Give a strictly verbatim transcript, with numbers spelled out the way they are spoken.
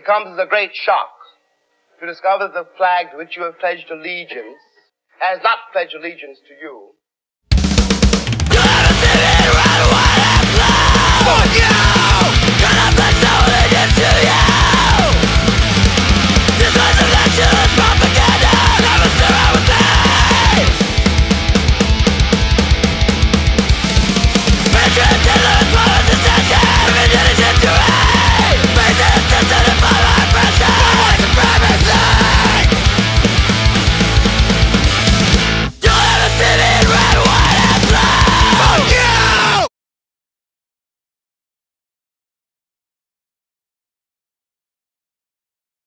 It comes as a great shock to discover that the flag to which you have pledged allegiance has not pledged allegiance to you,